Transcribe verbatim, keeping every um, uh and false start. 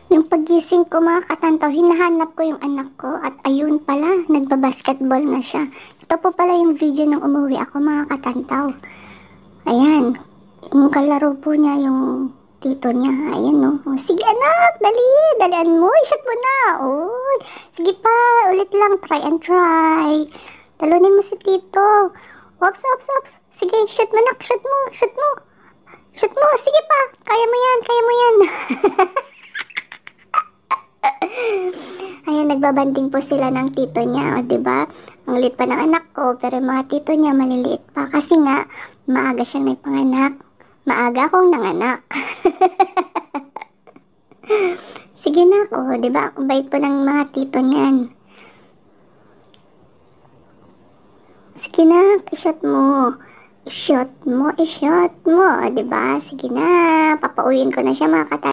Yung pagising ko mga katantaw, hinahanap ko yung anak ko at ayun pala, nagbabasketball na siya. Ito po pala yung video nung umuwi ako mga katantaw. Ayan, yung kalaro po niya yung tito niya. Ayan no. Oh, sige anak, dali, dalian mo, shoot mo na. Oy, sige pa, ulit lang, try and try. Talunin mo si tito. Ops, ops, ops. Sige, shoot mo nak, shoot mo, shoot mo. Shoot mo, sige pa, kaya mo yan, kaya mo yan. Ayan, nagbabanding po sila ng tito niya, o diba? Ang liit pa ng anak ko, pero yung mga tito niya maliliit pa. Kasi nga, maaga siyang nagpanganak. Maaga akong nanganak. Sige na ako, diba? Ang bait po ng mga tito niyan. Sige na, i-shot mo. I-shot mo, i-shot mo, diba? Sige na, papauwiin ko na siya mga kata.